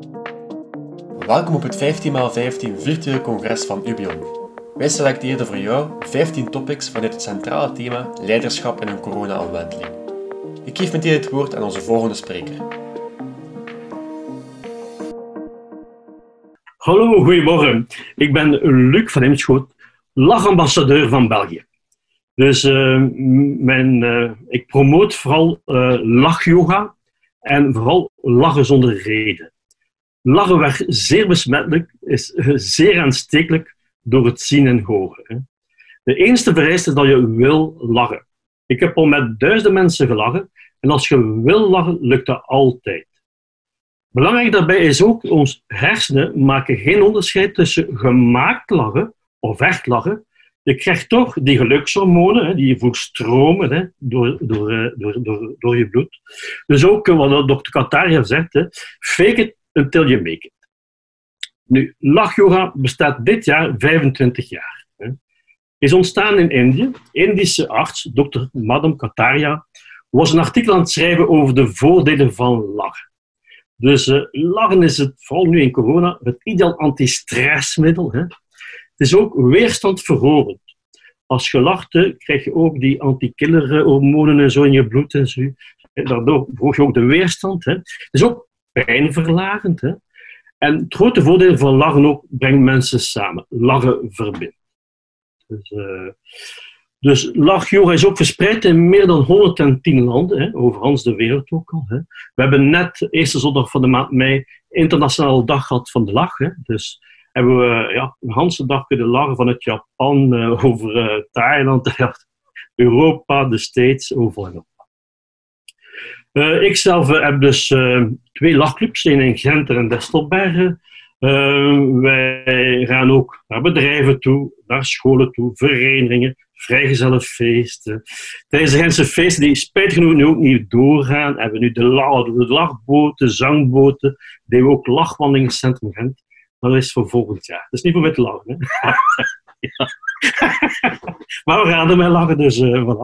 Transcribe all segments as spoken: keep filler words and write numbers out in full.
Welkom op het vijftien bij vijftien virtuele congres van Ubion. Wij selecteerden voor jou vijftien topics vanuit het centrale thema leiderschap in een corona-omwenteling. Ik geef meteen het woord aan onze volgende spreker. Hallo, goedemorgen. Ik ben Luc van Imschoot, lachambassadeur van België. Dus uh, mijn, uh, ik promoot vooral uh, lachyoga en vooral lachen zonder reden. Lachen werd zeer besmettelijk, is zeer aanstekelijk door het zien en horen. Hè. De enige vereiste is dat je wil lachen. Ik heb al met duizenden mensen gelachen en als je wil lachen, lukt dat altijd. Belangrijk daarbij is ook, ons hersenen maken geen onderscheid tussen gemaakt lachen of echt lachen. Je krijgt toch die gelukshormonen, hè, die je voelt stromen hè, door, door, door, door, door je bloed. Dus ook wat dokter Kataria zegt, hè, fake it until you make it. Nu, lachyoga bestaat dit jaar vijfentwintig jaar. Hè. Is ontstaan in Indië. Indische arts, dokter Madam Kataria, was een artikel aan het schrijven over de voordelen van lachen. Dus uh, lachen is het, vooral nu in corona, het ideaal antistressmiddel. Hè. Het is ook weerstandverhogend. Als je lacht, hè, krijg je ook die antikillerhormonen en zo in je bloed. En zo. Daardoor verhoog je ook de weerstand. Hè. Het is ook pijnverlagend. Hè. En het grote voordeel van lachen ook brengt mensen samen. Lachen verbindt. Dus, uh, dus lachyoga is ook verspreid in meer dan honderdtien landen, hè, over Hans de wereld ook al. Hè. We hebben net de eerste zondag van de maand mei internationale dag gehad van de lach. Hè. Dus hebben we ja, een hele dag kunnen lachen vanuit Japan, uh, over uh, Thailand, Europa, de States, overal. Uh, ik zelf uh, heb dus uh, twee lachclubs, één in Gent en in Destelbergen. Uh, wij gaan ook naar bedrijven toe, naar scholen toe, verenigingen, vrijgezellenfeesten. Tijdens de Gentse feesten, die spijtig genoeg nu ook niet doorgaan, hebben we nu de, la- de lachboten, zangboten, die we ook lachwandelingscentrum Gent. Maar dat is voor volgend jaar. Dat is niet voor mij te lachen. Hè? Ja. Maar we gaan ermee lachen, dus uh, voilà.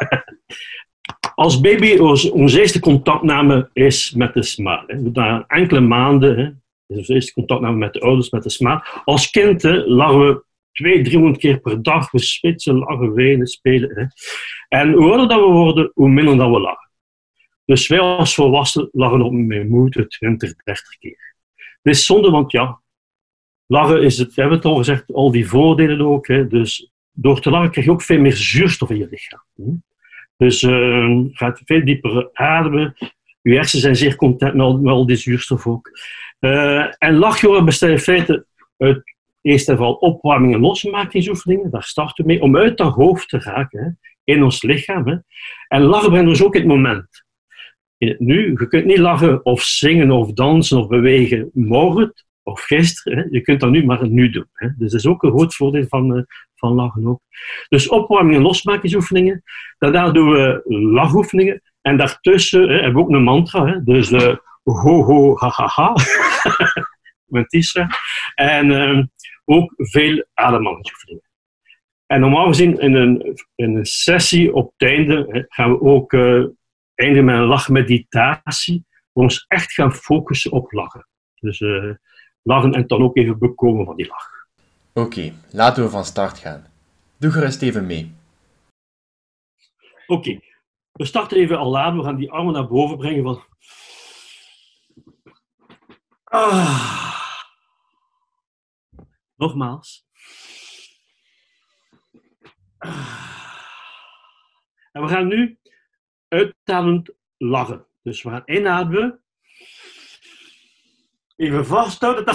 Als baby, onze eerste contactname is met de smaak. Na enkele maanden hè, is onze eerste contactname met de ouders, met de smaak. Als kind hè, lachen we tweehonderd, driehonderd keer per dag. We spitsen, lachen, wenen, spelen. Hè. En hoe ouder dat we worden, hoe minder dat we lachen. Dus wij als volwassenen lachen op mijn moeder twintig, dertig keer. Dat is zonde, want ja, lachen is het, we hebben het al gezegd, al die voordelen ook. Hè. Dus door te lachen krijg je ook veel meer zuurstof in je lichaam. Hè. Dus uh, gaat veel dieper ademen. Je hersenen zijn zeer content met al, met al die zuurstof ook. Uh, en lachyoga bestaat in feite uit eerst en vooral opwarming en losmakingsoefeningen. Daar starten we mee, om uit dat hoofd te raken, hè, in ons lichaam. Hè. En lachen brengt ons ook in het moment. In het nu. Je kunt niet lachen of zingen of dansen of bewegen morgen of gisteren. Hè. Je kunt dat nu maar nu doen. Hè. Dus dat is ook een groot voordeel van, uh, van lachen ook. Dus opwarming en losmakingsoefeningen. Daarna doen we lachoefeningen. En daartussen hè, hebben we ook een mantra. Hè. Dus uh, ho ho ha ha ha. Met Tisra. En uh, ook veel ademhalingsoefeningen. En normaal gezien in een, in een sessie op het einde hè, gaan we ook uh, eindigen met een lachmeditatie. Waar we ons echt gaan focussen op lachen. Dus uh, lachen en dan ook even bekomen van die lach. Oké, okay, laten we van start gaan. Doe gerust even mee. Oké, okay. We starten even al laat. We gaan die armen naar boven brengen. Van... Ah. Nogmaals. Ah. En we gaan nu uitademend lachen. Dus we gaan inademen. Even vasthouden.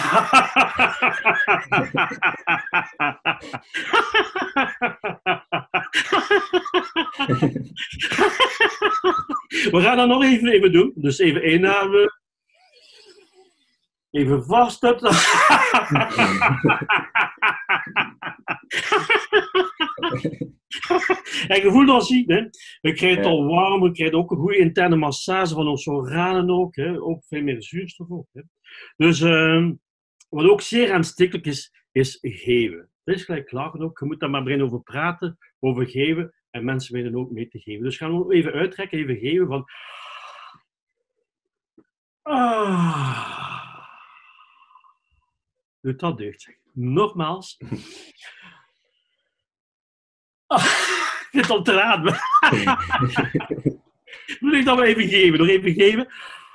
We gaan dat nog even, even doen. Dus even inademen. Even vasthouden. En je voelt al zien, hè. We krijgen het al warm, we krijgen ook een goede interne massage van onze organen ook, hè. Ook veel meer zuurstof ook, hè. Dus uh, wat ook zeer aanstekelijk is, is geven. Dat is gelijk lachen ook. Je moet daar maar beginnen over praten, over geven. En mensen weten ook mee te geven. Dus gaan we even uittrekken, even geven van... Ah. Doet dat deugd, zeg. Nogmaals. Ah, ik zit al te ademen. Moet ik dat maar even geven? Nog even geven.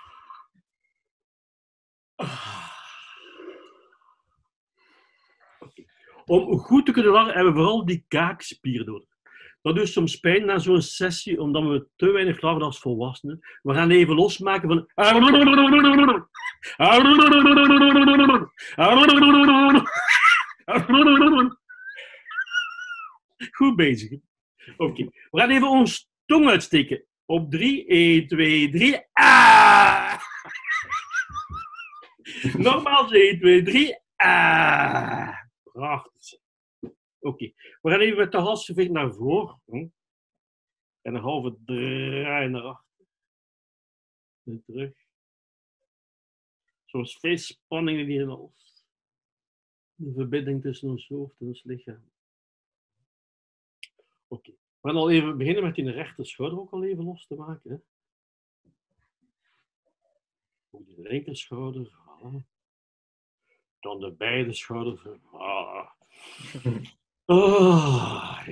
Okay. Om goed te kunnen lachen hebben we vooral die kaakspier nodig. Dat doet soms pijn na zo'n sessie, omdat we te weinig lachen als volwassenen. We gaan even losmaken van... Goed bezig. Oké. Okay. We gaan even onze tong uitsteken. Op drie. één, twee, drie. Ah! Nogmaals. één, twee, drie. Ah! Prachtig. Oké. Okay. We gaan even met de halsgevecht naar voren. En een halve draai naar achter. En terug. Zo'n veel spanning in die hals. De verbinding tussen ons hoofd en ons lichaam. Oké. Okay. We gaan al even beginnen met die rechter schouder ook al even los te maken. Hè. Ook die linker schouder. Voilà. Dan de beide schouders. Ah. Oh.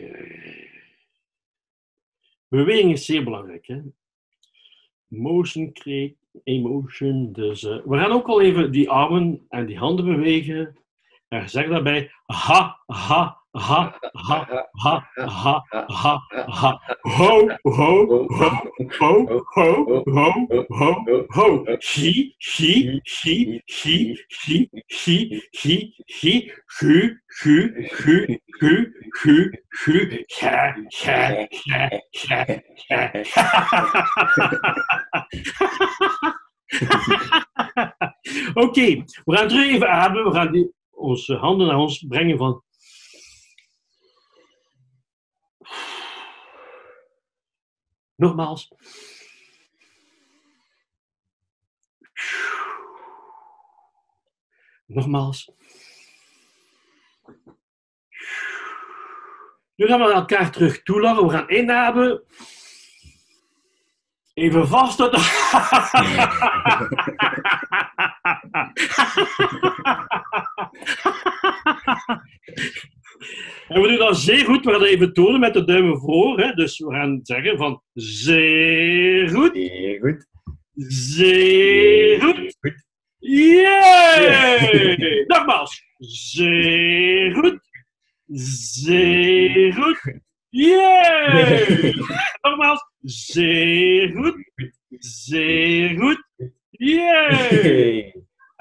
Beweging is zeer belangrijk. Hè? Motion create emotion. Dus, uh, we gaan ook al even die armen en die handen bewegen. En zeg daarbij ha, ha, ha, ha, ha, ha, ha, ha. Ho, ho, ho, ho, ho, ho, ho, ho. Hi, hi, hi, hi, hi, hi, hi, hi. Gu, gu, gu, gu, gu, gu. Ja, ja, ja, ja, ja. Oké, we gaan terug even ademen. We gaan die, onze handen naar ons brengen van... Nogmaals. Nogmaals. Nu gaan we elkaar terug toelachen. We gaan inademen. Even vast. En we doen dat zeer goed. We gaan dat even tonen met de duimen voor. Hè. Dus we gaan zeggen van zeer goed. Zeer goed. Zeer goed. goed. Yay! Nogmaals. Zeer goed. Zeer goed. Yay! Nogmaals. Zeer goed. Zeer goed. Yay!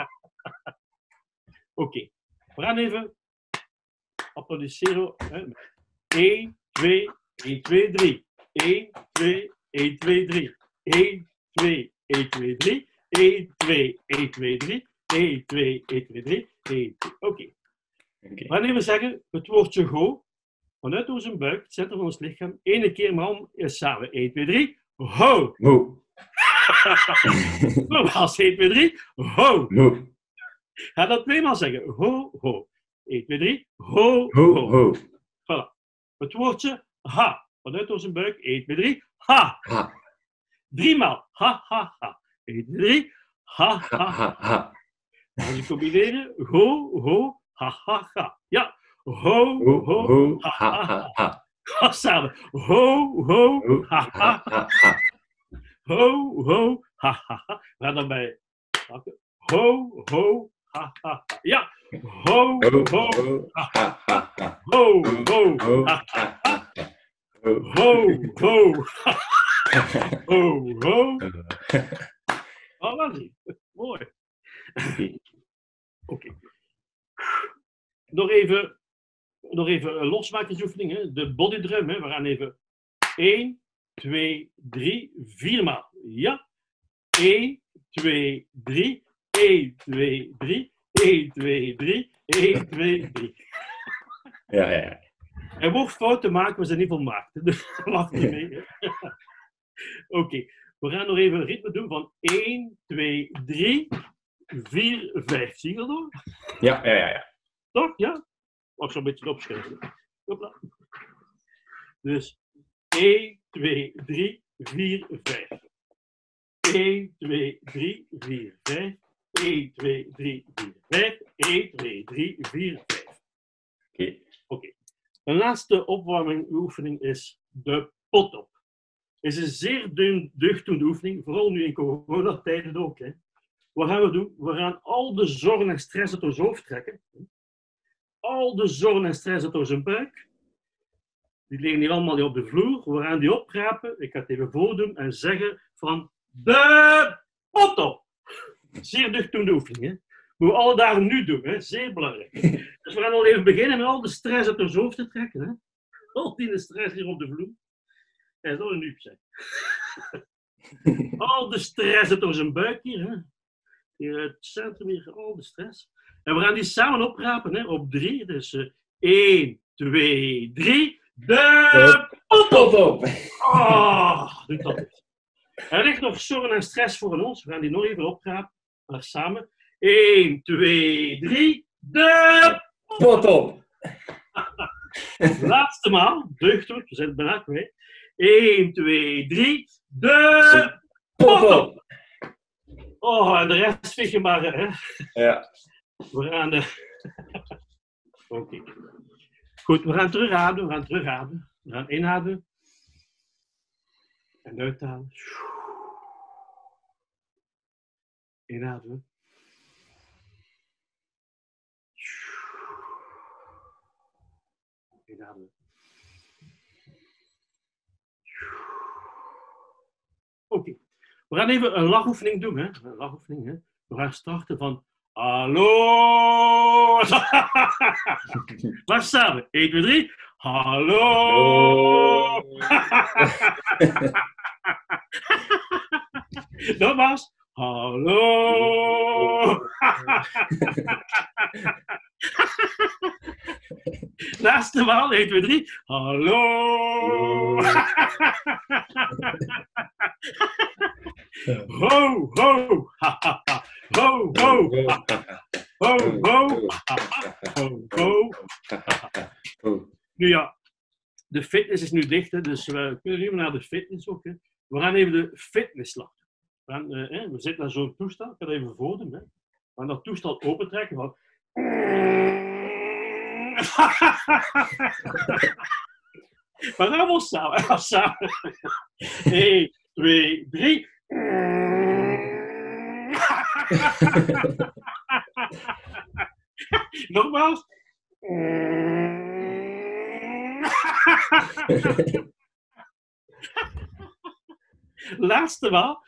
Oké. Okay. We gaan even applaudisseren. één, twee, één, twee, drie. één, twee, één, twee, drie. één, twee, één, twee, drie. één, twee, één, twee, drie. één, twee, één, twee, drie. één, twee. Oké. Okay. Okay. We gaan even zeggen het woordje go. Vanuit onze buik, het centrum van ons lichaam. Eén keer maar om is samen. één, twee, drie. Ho! Ho! Nogmaals. één, twee, drie. Ho! Ho! Ga dat tweemaal zeggen. Ho, ho. één, twee, drie. Ho, ho. ho. ho. Voilà. Het woordje ha. Vanuit onze buik. één, twee, drie. Ha. Ha. Driemaal. Ha, ha, ha. één, twee, drie. Ha, ha, ha. ha. Als we combineren. Ho, ho, ha, ha, ha. Ja. Ho, ho, ho, ho ha, ha, ha, ha. Ga samen. Ho, ho, ha, ha, ha. Ho, ho, ha, ha, ha. We gaan dan bij ho, ho, ha, ha, ha. Ja. Ho, ho, ha, ha, ha. Ho, ho, ha, ha, ha. Ho, ho, ha, ha. Ho, ho. Oh, wat lief. Mooi. Oké. Okay. Nog even, nog even een losmakersoefening. Hè. De bodydrum. Hè. We gaan even één, twee, drie, vier maal. Ja. één, twee, drie. één, twee, drie. één, twee, drie. één, twee, drie. Ja, ja, ja. Er wordt fouten maken, we zijn niet volmaakt. Dus lach niet mee. Oké. Okay. We gaan nog even een ritme doen van één, twee, drie, vier, vijf. Zie je dat nog? Ja, ja, ja. ja. Toch? Ja? Mag zo een beetje opschrijven. Hopla. Dus één, twee, drie, vier, vijf. één, twee, drie, vier, vijf. één, twee, drie, vier, vijf. één, twee, drie, vier, vijf. Oké. Okay. Oké. De laatste opwarmingoefening is de pot-op. Het is een zeer deugddoende oefening, vooral nu in coronatijden ook. Hè. Wat gaan we doen? We gaan al de zorgen en stress uit ons hoofd trekken. Al de zorgen en stress uit onze buik. Die liggen hier allemaal op de vloer. We gaan die oprapen. Ik ga het even voordoen en zeggen van de pot-op. Zeer deugddoende oefening. Hè. Moeten we alle dagen nu doen. Hè. Zeer belangrijk. Dus we gaan al even beginnen met al de stress uit ons hoofd te trekken. Hè. Al die stress hier op de vloer. Dat is al een uur zijn. Al de stress uit onze buik hier. Hè. Hier het centrum, hier al de stress. En we gaan die samen oprapen hè, op drie. Dus uh, één, twee, drie. De pot op! Oh, doe dat eens. Er ligt nog zorgen en stress voor ons. We gaan die nog even oprapen. Maar samen. één, twee, drie. De pot op! Laatste maal. Deugdelijk. We zijn het bijna kwijt. één, twee, drie. De pot op! Oh, en de rest vind je maar. Hè. Ja. We gaan de... Oké. Okay. Goed, we gaan terugademen. We gaan terugademen. We gaan inademen. En uitademen. Inademen. Inademen. Oké. Okay. We gaan even een lachoefening doen. Hè? Een lachoefening. Hè? We gaan starten van... Hallo! Maar samen. één, twee, drie. Hallo! Nogmaals. Hallo! Laatste maal. één, twee, drie. Hallo! Ho, ho! Ho, ho! Ho, ho! Ho, ho! Nu ja, de fitness is nu dicht, hè, dus we kunnen even naar de fitness ook. Hè. We gaan even de fitness laten. We, gaan, uh, hè, we zitten naar zo'n toestel, ik ga het even voordoen. Hè. We gaan dat toestel opentrekken. Van... We gaan wel samen. We gaan samen. één, twee, drie. Nogmaals. Laatste maal.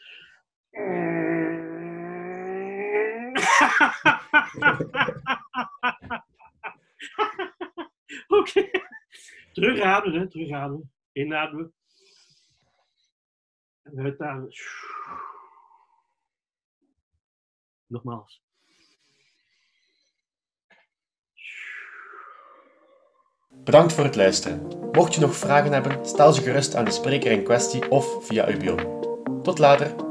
Oké. Okay. Terugademen, terugademen. Inademen. En uitademen. Nogmaals. Bedankt voor het luisteren. Mocht je nog vragen hebben, stel ze gerust aan de spreker in kwestie of via Ubion. Tot later!